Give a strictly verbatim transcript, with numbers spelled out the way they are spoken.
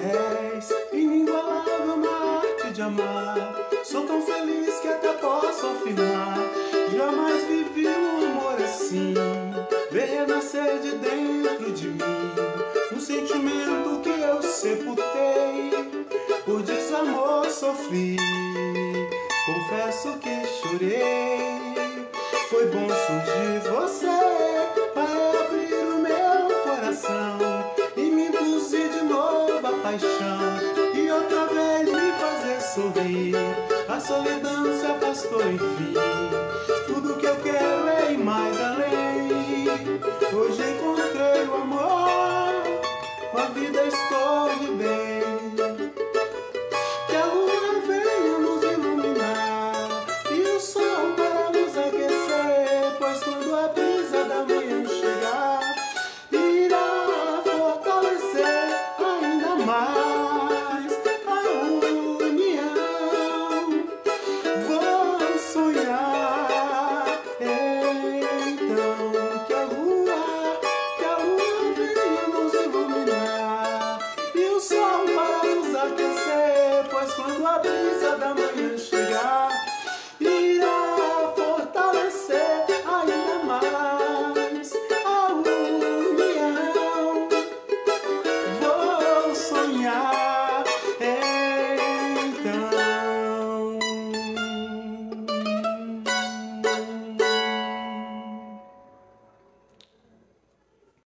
És inigualável na arte de amar. Sou tão feliz que até posso afirmar: jamais vivi um amor assim. Ver renascer de dentro de mim um sentimento que eu sepultei. Por desamor sofri, confesso que chorei. Foi bom surgir você para abrir o meu coração e me induzir de novo a paixão, e outra vez me fazer sorrir. A solidão se afastou, enfim. Tudo que eu quero é ir mais além. Hoje